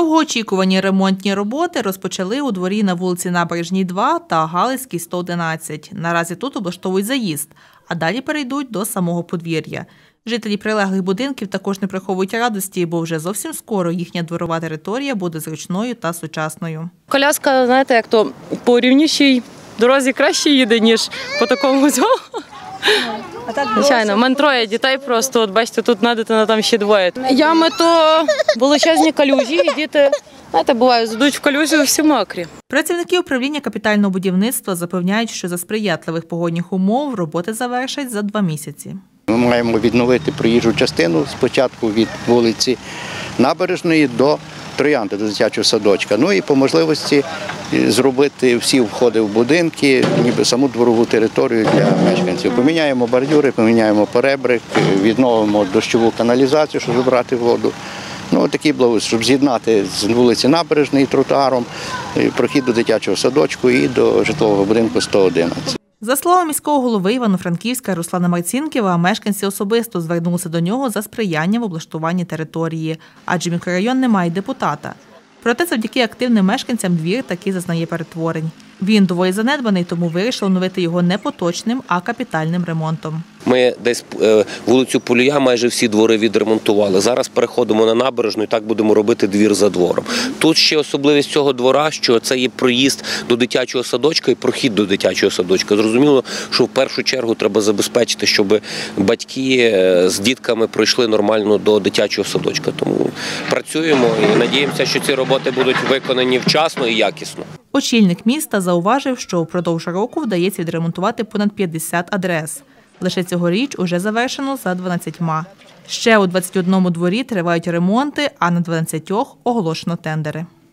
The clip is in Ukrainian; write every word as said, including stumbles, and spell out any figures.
Довгоочікувані ремонтні роботи розпочали у дворі на вулиці Набережній, два та Галицькій, сто одинадцять. Наразі тут облаштовують заїзд, а далі перейдуть до самого подвір'я. Жителі прилеглих будинків також не приховують радості, бо вже зовсім скоро їхня дворова територія буде зручною та сучасною. Коляска, знаєте, як то по рівнішій дорозі краще їде, ніж по такому цьому. Звичайно, в мене троє дітей просто, от бачите, тут одна дитина, там ще двоє. Ями то величезні калюжі, і діти, знаєте, буває, зайдуть в калюжі, всі мокрі. Працівники управління капітального будівництва запевняють, що за сприятливих погодних умов роботи завершать за два місяці. Ми маємо відновити проїжджу частину спочатку від вулиці Набережної до Троянди, до дитячого садочка. Ну і по можливості зробити всі входи в будинки, ніби саму дворову територію для мешканців. Поміняємо бордюри, поміняємо поребрик, відновимо дощову каналізацію, щоб забрати воду. Ну, такий благоустрій, щоб з'єднати з вулиці Набережної тротуаром, прохід до дитячого садочку і до житлового будинку сто одинадцять. За словами міського голови Івано-Франківська Руслана Марцінкєва, мешканці особисто звернулися до нього за сприяння в облаштуванні території, адже мікрорайон не має депутата. Проте завдяки активним мешканцям двір таки зазнає перетворень. Він доволі занедбаний, тому вирішили оновити його не поточним, а капітальним ремонтом. Ми десь вулицю Полія майже всі двори відремонтували. Зараз переходимо на Набережну і так будемо робити двір за двором. Тут ще особливість цього двора, що це є проїзд до дитячого садочка і прохід до дитячого садочка. Зрозуміло, що в першу чергу треба забезпечити, щоб батьки з дітками пройшли нормально до дитячого садочка. Тому працюємо і надіємося, що ці роботи будуть виконані вчасно і якісно. Очільник міста зауважив, що впродовж року вдається відремонтувати понад п'ятдесят адрес. Лише цьогоріч уже завершено за дванадцятьма. Ще у двадцяти одному дворі тривають ремонти, а на дванадцятьох оголошено тендери.